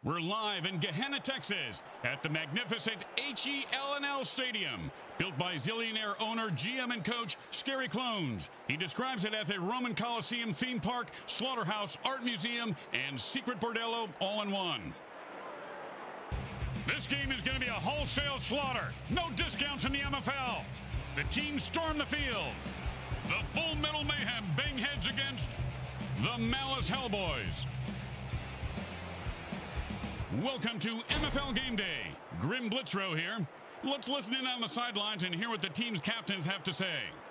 We're live in Gehenna, Texas, at the magnificent HELNL Stadium, built by zillionaire owner, GM, and coach Scary Clones. He describes it as a Roman Coliseum theme park, slaughterhouse, art museum, and secret bordello all in one. This game is going to be a wholesale slaughter. No discounts in the MFL. The teams storm the field. The Full Metal Mayhem bang heads against the Malice Hellboys. Welcome to MFL Game Day. Grim Blitzrow here. Let's listen in on the sidelines and hear what the team's captains have to say.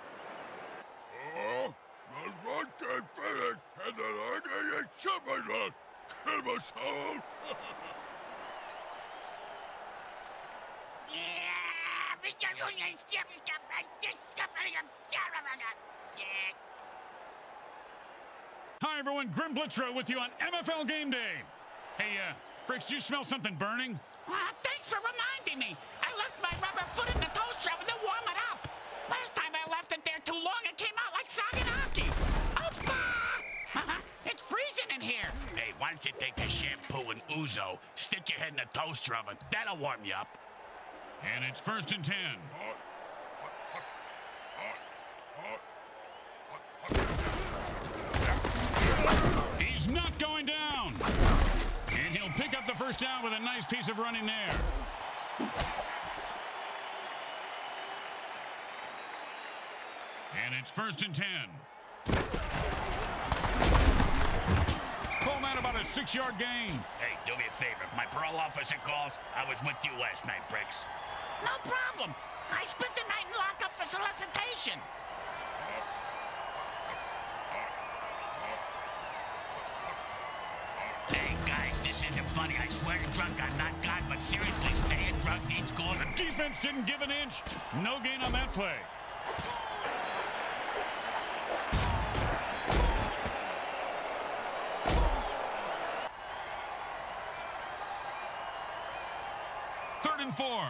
Hi everyone, Grim Blitzrow with you on MFL Game Day. Hey, Bricks, do you smell something burning? Thanks for reminding me. I left my rubber foot in the toaster oven to warm it up. Last time I left it there too long, it came out like Saganaki. It's freezing in here. Hey, why don't you take a shampoo and ouzo, stick your head in the toaster oven. That'll warm you up. And it's 1st and 10. He's not going down. And he'll pick up the first down with a nice piece of running there. And it's 1st and 10. Full man, about a 6-yard gain. Hey, do me a favor. If my parole officer calls, I was with you last night, Bricks. No problem. I spent the night in lockup for solicitation. Hey, guys, this isn't funny. I swear to drunk, I'm not God, but seriously, staying drugs eats gold. The defense didn't give an inch. No gain on that play. Third and 4.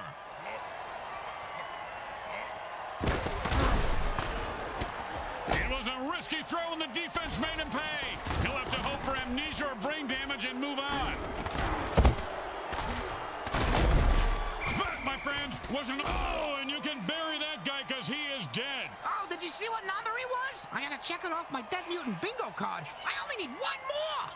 It was a risky throw, and the defense made him pay. He'll have to hope for amnesia or brain damage and move on. That, my friends, was an and you can bury that guy because he is dead. Oh, did you see what number he was? I gotta check it off my Dead Mutant bingo card. I only need one more.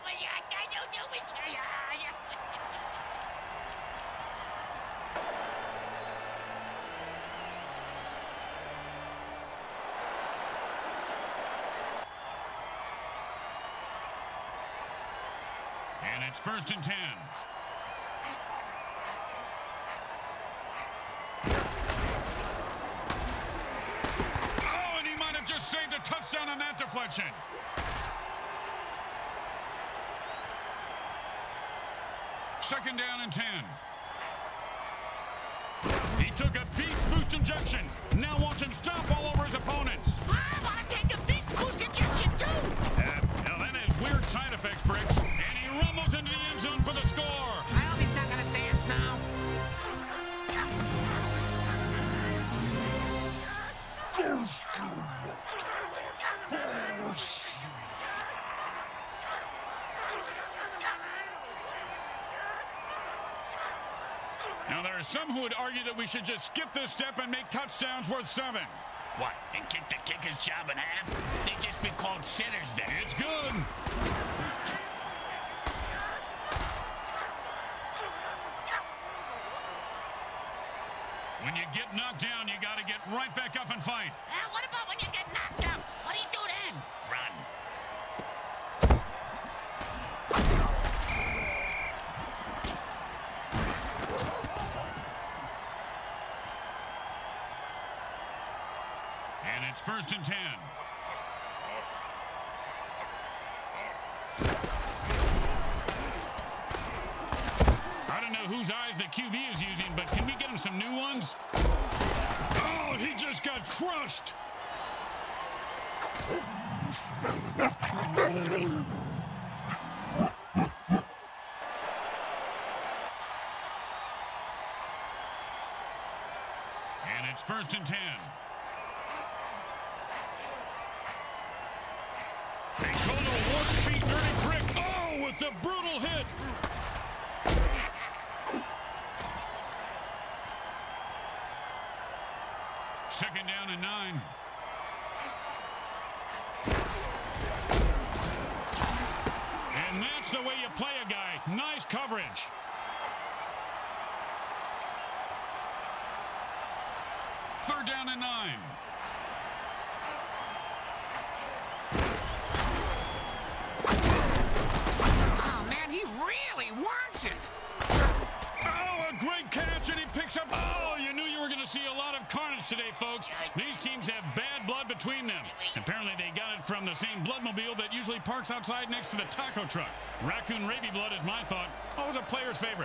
And it's 1st and 10. Oh, and he might have just saved a touchdown on that deflection. Second down and 10. He took a beef boost injection. Now watch him stomp all over his opponents. I wanna take a beef boost injection too. Now that has weird side effects, Bricks. And he rumbles into the end zone for the score. I hope he's not gonna dance now. Now, there are some who would argue that we should just skip this step and make touchdowns worth 7. What, and kick the kicker's job in half? They'd just be called sitters then. It's good. When you get knocked down, you got to get right back up and fight. What about when you get knocked out? What do you do then? Run. And it's 1st and 10. I don't know whose eyes the QB is using, but can we get him some new ones? Oh, he just got crushed. And it's 1st and 10. They called a warp speed dirty trick. Oh, with the brutal hit. Second down and 9. And that's the way you play a guy. Nice coverage. Third down and 9. Oh, man, he really wants it. Oh, a great catch, and he picks up. Oh, you knew you were going to see a lot of carnage today, folks. These teams have bad blood between them. Apparently, they got it from the same bloodmobile that usually parks outside next to the taco truck. Raccoon rabies blood is my thought. Always a player's favorite.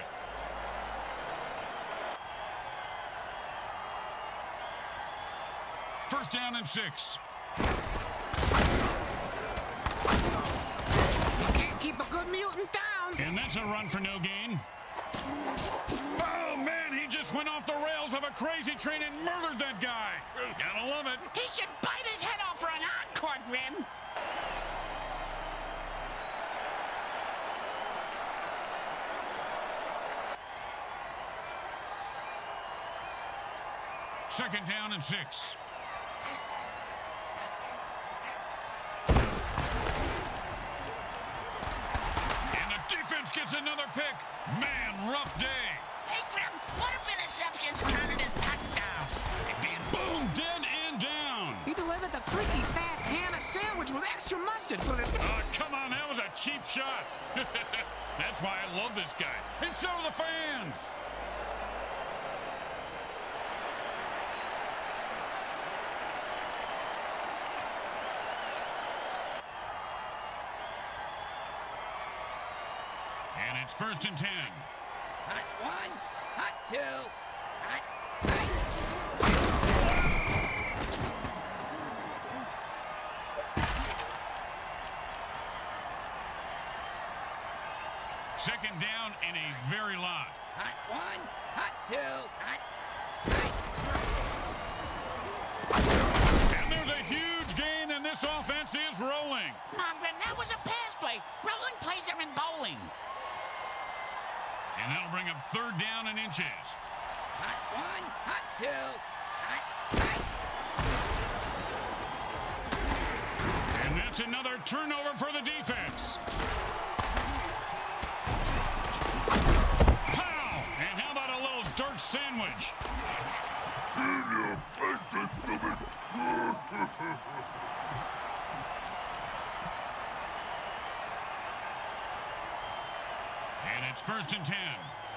First down and 6. You can't keep a good mutant down. And that's a run for no gain. Oh, man, he just went off the rails of a crazy train and murdered that guy. Gotta love it. He should bite his head off for an encore, Grim. Second down and 6. Defense gets another pick. Man, rough day. Hey, Grim, what if interceptions counted as touchdowns? It being boom, dead and down. He delivered the freaky fast hammer sandwich with extra mustard for the... Oh, come on, that was a cheap shot. That's why I love this guy. And so do the fans. And it's first and 10. Hot 1, hot 2, hot 3. Second down and a very lot. Hot 1, hot 2, hot 3. And there's a huge gain, and this offense is rolling. Grim, that was a pass play. Rolling plays are in bowling. And that'll bring up third down and inches. Hot 1, hot 2, hot 3. And that's another turnover for the defense. Pow! And how about a little dirt sandwich? And it's first and 10.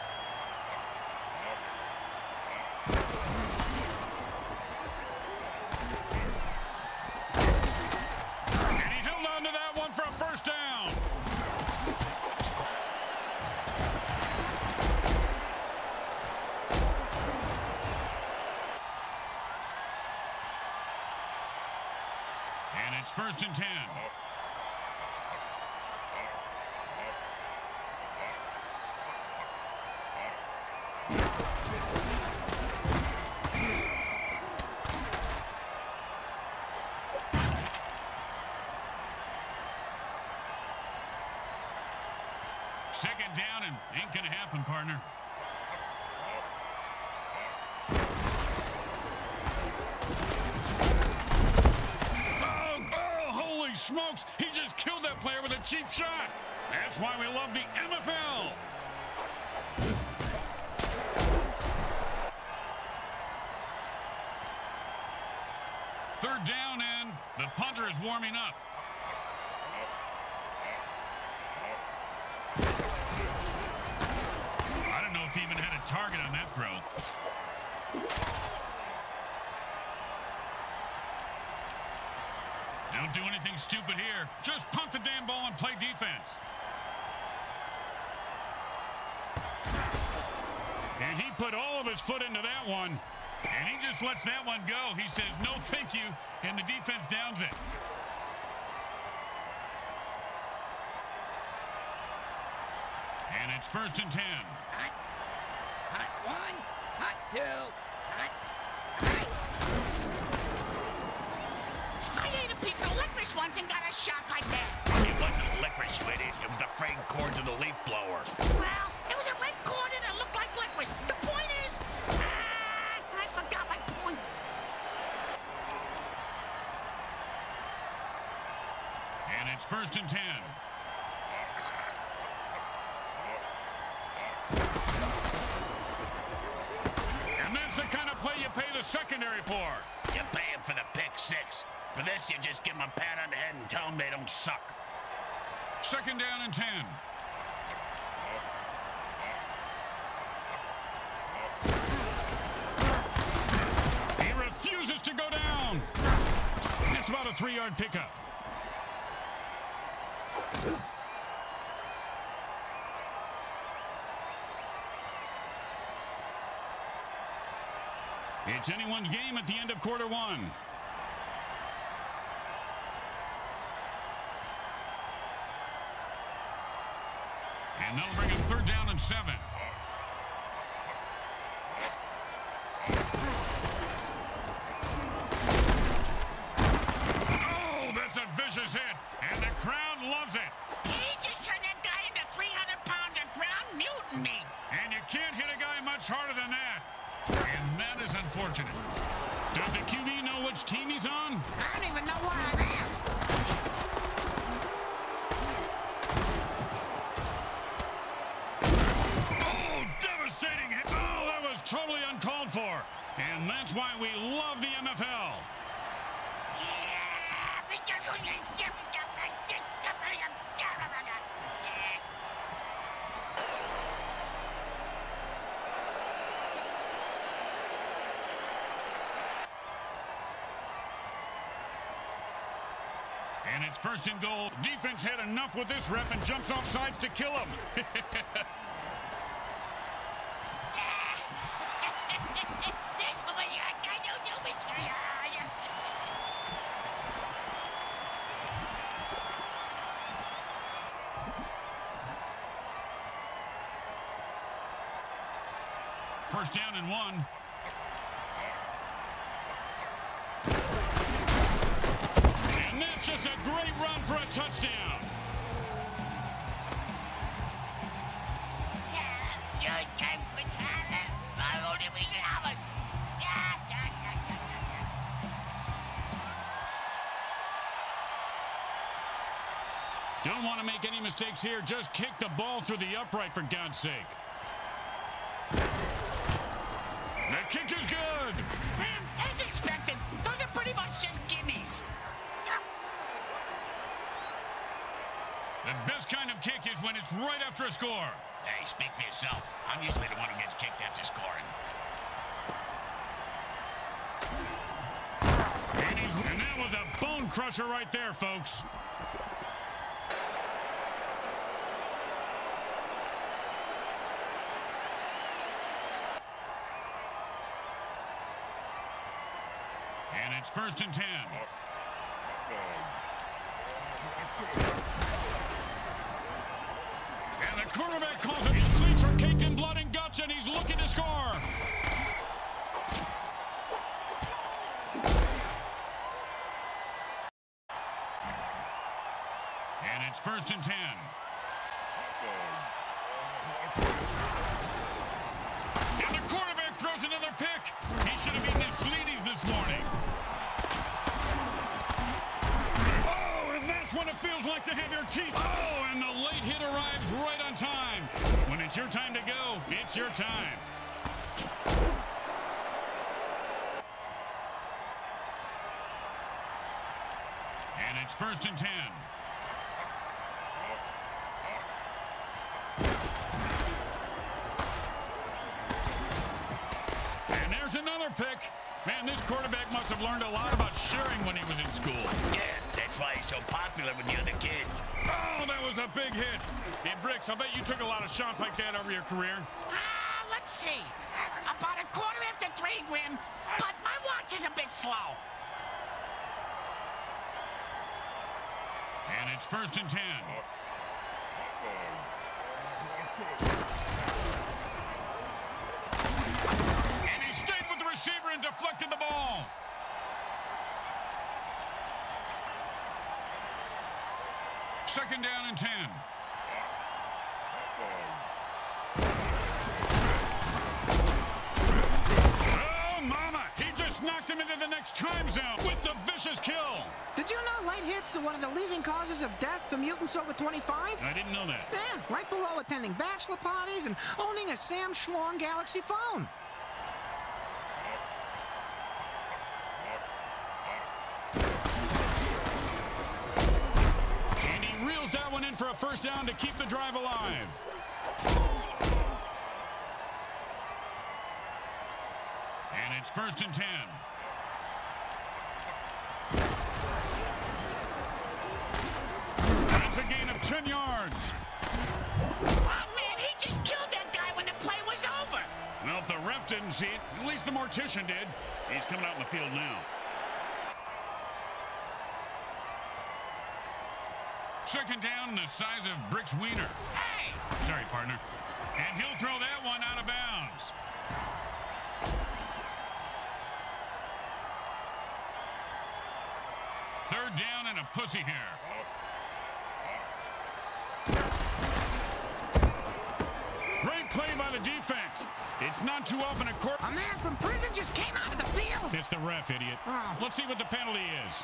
And he held on to that one for a first down. And it's first and 10. Second down and ain't gonna happen, partner. Oh, holy smokes. He just killed that player with a cheap shot. That's why we love the MFL. Third down, and the punter is warming up. I don't know if he even had a target on that throw. Don't do anything stupid here. Just punt the damn ball and play defense. And he put all of his foot into that one. And he just lets that one go. He says, no, thank you, and the defense downs it. And it's first and 10. Hot 1, hot 2, hot 3. I ate a piece of licorice once and got a shock like that. It wasn't licorice, you idiot. It was the frayed cords of the leaf blower. Well, it was a red cord and it looked like licorice. The point is, I forgot my point. the secondary for. You pay him for the pick six. For this, you just give him a pat on the head and tell him they don't suck. 2nd down and 10. He refuses to go down. That's about a 3-yard pickup. It's anyone's game at the end of quarter one. And that'll bring him 3rd down and 7. Oh, that's a vicious hit. And the crowd loves it. He just turned that guy into 300 pounds of ground mutiny. And you can't hit a guy much harder than that. And that is unfortunate. Does the QB know which team he's on? I don't even know where I am. Oh, devastating hit. Oh, that was totally uncalled for. And that's why we love the MFL. And it's 1st and goal. Defense had enough with this rep and jumps off sides to kill him. First down and 1. And that's just a great run for a touchdown. Don't want to make any mistakes here. Just kick the ball through the upright, for God's sake. The kick is good. As expected, those are pretty much just gimmies. The best kind of kick is when it's right after a score. Hey, speak for yourself. I'm usually the one who gets kicked after scoring. And that was a bone crusher right there, folks. And it's 1st and 10. And the quarterback calls it. His cleats are caked in blood and guts, and he's looking to score. And it's 1st and 10. And the quarterback throws another pick. He should have eaten his Sleeties this morning. Oh, and that's when it feels like to have your teeth. Oh, and the late hit arrives right on time. When it's your time to go, it's your time. And it's 1st and 10. And there's another pick. Man, this quarterback must have learned a lot about sharing when he was in school. Yeah, that's why he's so popular with the other kids. Oh, that was a big hit. Hey, Bricks, I bet you took a lot of shots like that over your career. Let's see. About a quarter after 3, Grim, but my watch is a bit slow. And it's 1st and 10. And he stayed with the receiver and deflected the ball. Second down and 10. Oh, mama! He just knocked him into the next time zone with the vicious kill. Did you know light hits are one of the leading causes of death for mutants over 25? I didn't know that. Yeah, right below attending bachelor parties and owning a Sam Schlong Galaxy phone. first down to keep the drive alive. And it's 1st and 10. That's a gain of 10 yards. Oh, man, he just killed that guy when the play was over. Well, if the ref didn't see it, at least the mortician did. He's coming out in the field now. 2nd down, the size of Brick's wiener. Hey! Sorry, partner. And he'll throw that one out of bounds. Third down and a pussy here. Great play by the defense. It's not too often a court. A man from prison just came out of the field. It's the ref, idiot. Oh. Let's see what the penalty is.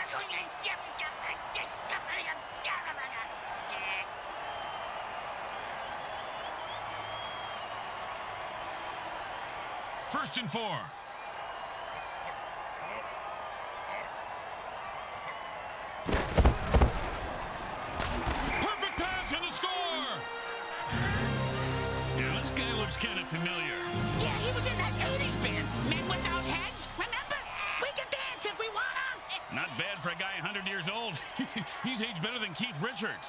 First and 4. Perfect pass and a score. Yeah, this guy looks kind of familiar. Yeah, he was in that 80s band, Men Without Heads. Remember? We can dance if we wanna. Not bad for a guy 100 years old. He's aged better than Keith Richards.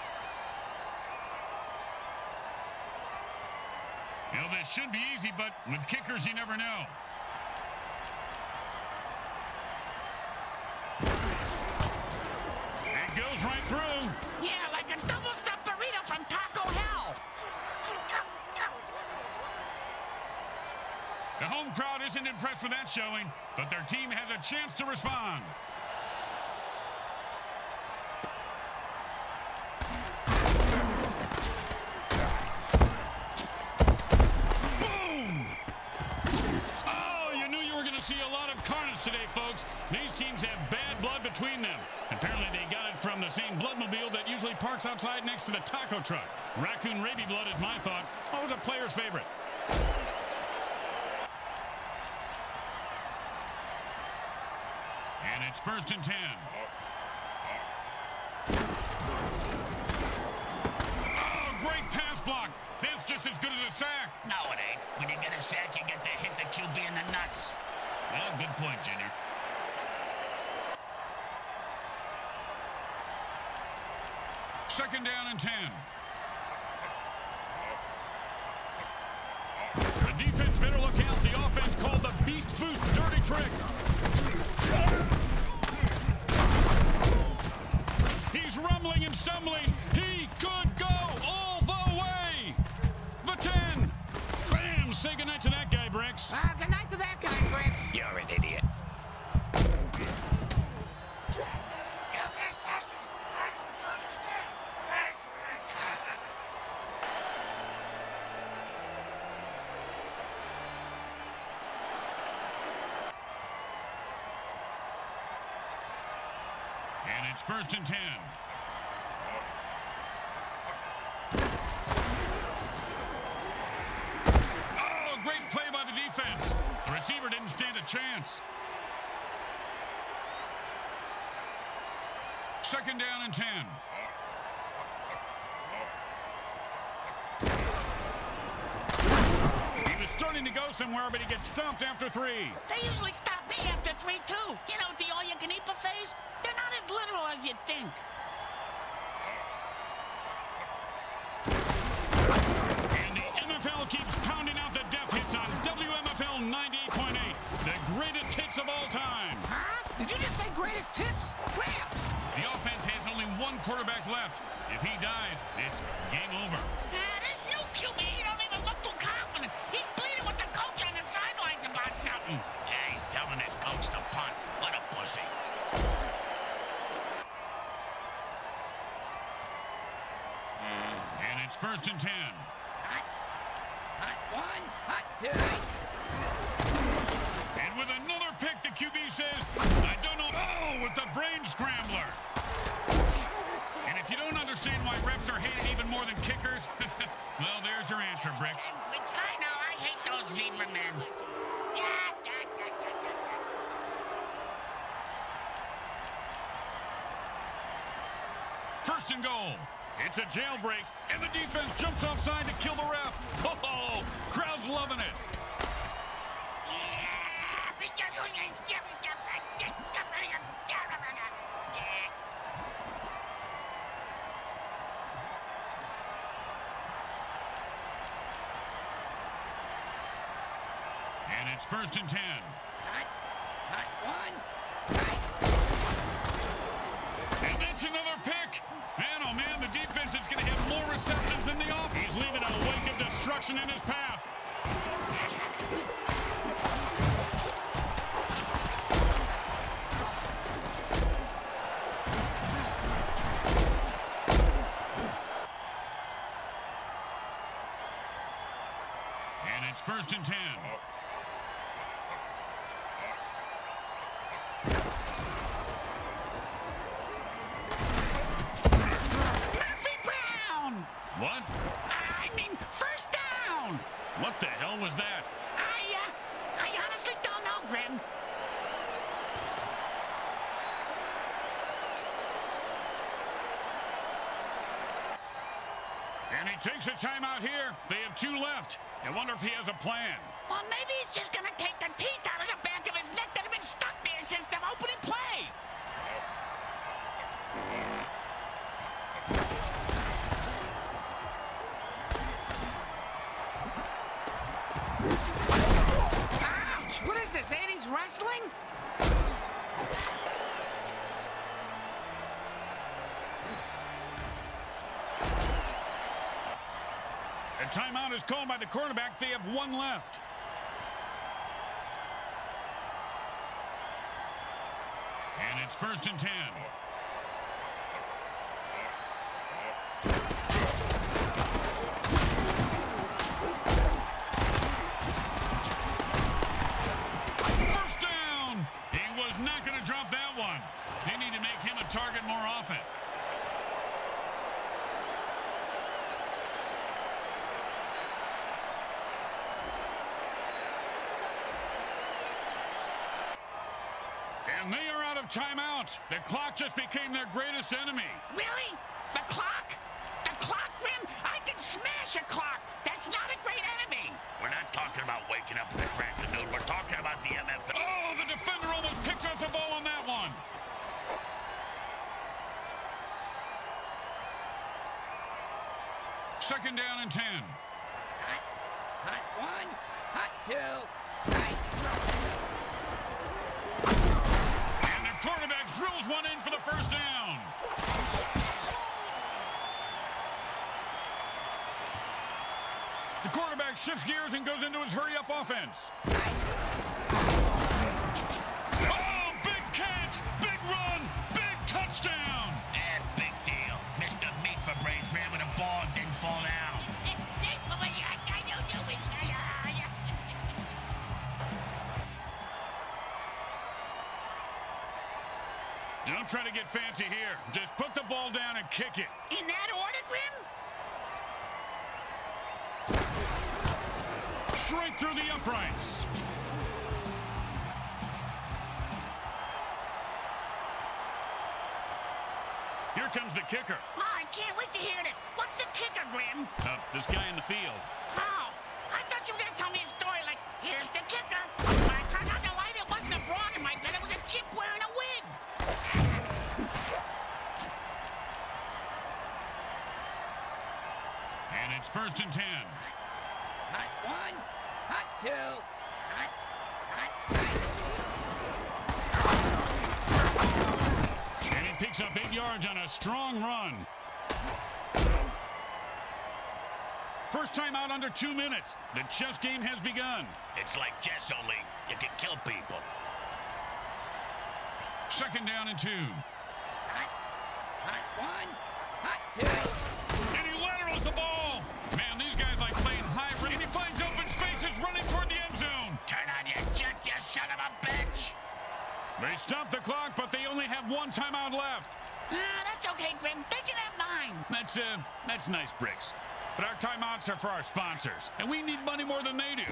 You know, this should be easy, but with kickers, you never know. It goes right through. Yeah, like a double-stuffed burrito from Taco Hell. The home crowd isn't impressed with that showing, but their team has a chance to respond. Boom! Oh, you knew you were going to see a lot of carnage today, folks. These teams have bad blood between them. Apparently, they got it from the same bloodmobile that usually parks outside next to the taco truck. Raccoon rabies blood is my thought. Always a player's favorite. And it's 1st and 10. Oh, great pass block. That's just as good as a sack. No, it ain't. When you get a sack, you get to hit the QB in the nuts. Well, good point, Junior. Second down and 10. The defense better look out. The offense called the Beast Boost dirty trick. He's rumbling and stumbling. He could go all the way. The 10. Bam! Say goodnight to that guy, Bricks. Good night to that guy, Bricks. You're an idiot. And it's 1st and 10. Oh, great play by the defense. The receiver didn't stand a chance. 2nd down and 10. He was starting to go somewhere, but he gets stumped after 3. They usually stop me after 3, too. You know, the all-you-can-eat buffets? They're not as literal as you'd think. And the NFL keeps pounding out the death hits on WMFL 98.8. The greatest hits of all time. Huh? Did you just say greatest hits? Where? The offense has only one quarterback left. If he dies, it's game over. This new QB, he don't even look too confident. He's bleeding with the coach on the sidelines about something. Yeah, he's telling his coach to punt. What a pussy. And it's 1st and 10. Hot. Hot 1, hot 2. And with another pick, the QB says, I don't know. Oh, with the brain scrambler. And if you don't understand why refs are hated even more than kickers, well, there's your answer, Bricks. I know, I hate those zebra men. First and goal. It's a jailbreak, and the defense jumps offside to kill the ref. Oh, crowd's loving it. And it's 1st and 10. Hot one. And that's another pick. Man, oh man, the defense is going to have more receptions than the offense. He's leaving a wake of destruction in his path. And it's 1st and 10. What? I mean, 1st down. What the hell was that? I honestly don't know, Grim. And he takes a timeout here. They have 2 left. I wonder if he has a plan. Well, maybe he's just gonna take the teeth out of the back of his neck that have been stuck there since the opening play. Ouch! What is this, 80s wrestling? A timeout is called by the quarterback. They have 1 left. And it's 1st and 10. First down. He was not going to drop that one. They need to make him a target more often. And they are out of timeouts. The clock just became their greatest enemy. Really? The clock? The clock, Grim? I can smash a clock. That's not a great enemy. We're not talking about waking up in the crack of noon. We're talking about the MFL. Oh, the defender almost picked off the ball on that one. Second down and 10. Hot one. Hot two. Right. And the quarterback drills one in for the first down. The quarterback shifts gears and goes into his hurry-up offense. Oh, big catch, big run, big touchdown. And big deal. Mr. Meat for Brains ran with a ball and didn't fall down. Don't try to get fancy here. Just put the ball down and kick it. In that order, Grim? Straight through the uprights. Here comes the kicker. Oh, I can't wait to hear this. What's the kicker, Grim? This guy in the field. Oh, I thought you were going to tell me a story like, here's the kicker. When I turned on the light, it wasn't a broad in my bed. It was a chimp wearing a wig. And it's 1st and 10. Hot one. Hot two. Hot. And he picks up 8 yards on a strong run. First time out under 2 minutes. The chess game has begun. It's like chess, only you can kill people. Second down and 2. Hot one. Hot two. And he laterals the ball. Man, these guys like playing high rate. And he finds open spaces running toward the end zone. Turn on your jets, you son of a bitch. They stop the clock, but they only have 1 timeout left. That's okay, Grim. They can have 9. That's nice, Bricks. But our timeouts are for our sponsors, and we need money more than they do.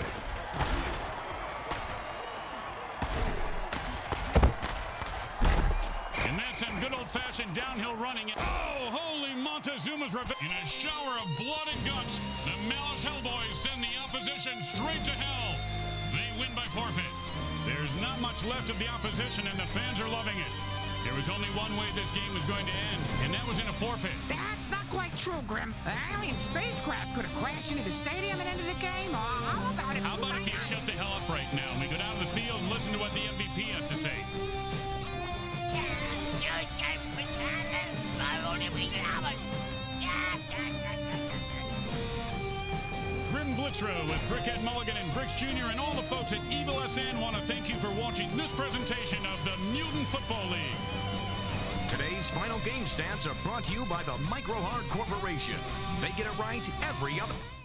And And then some good old-fashioned downhill running. Oh, holy Montezuma's revenge. In a shower of blood and guts, the Malice Hellboys send the opposition straight to hell. They win by forfeit. There's not much left of the opposition, and the fans are loving it. There was only one way this game was going to end, and that was in a forfeit. That's not quite true, Grim. An alien spacecraft could have crashed into the stadium and ended the game. How about it? How about if you shut the hell up right now and we go down to the field and listen to what the MVP has to say? Grim Blitzrow with Brickhead Mulligan and Bricks Jr. and all the folks at Evil SN want to thank you for watching this presentation of the Mutant Football League. Today's final game stats are brought to you by the Micro Hard Corporation. They get it right every other...